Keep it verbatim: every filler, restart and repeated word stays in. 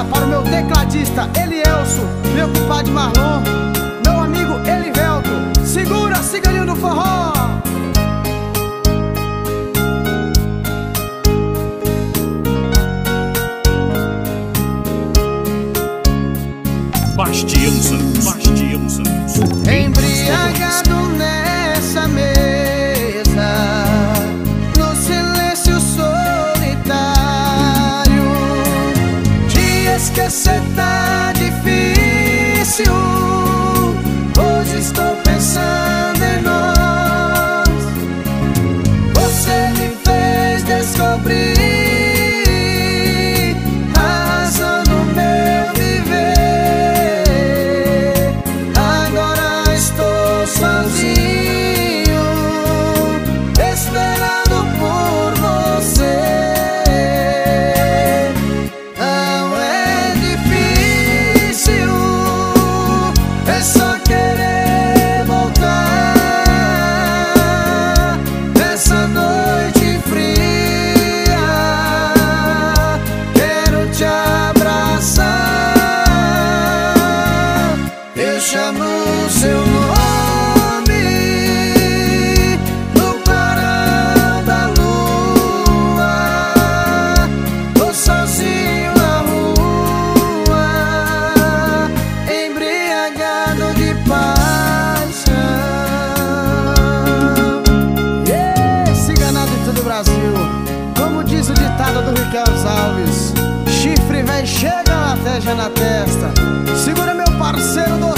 festa para o meu tecladista Elielso, meu compadre Marlon, meu amigo Elivelto. Segura, ciganinho do forró. Bastião Santos, Bastião Santos. Embriagado nessa mesa, no silêncio solitário, de esquecer tá difícil. Hoje estou pensando em nós. Você me fez descobrir a razão do meu viver. Agora estou sozinho, esperando por você. Não é difícil, é só querer voltar. Nessa noite fria, quero te abraçar. Eu chamo o seu nome no clarão da lua. Tô sozinho na rua, embriagado de paixão. Yeah, ciganado em todo o Brasil. Como diz o ditado do Ricardo Alves: chifre véi chega, lateja na testa. Segura, meu parceiro do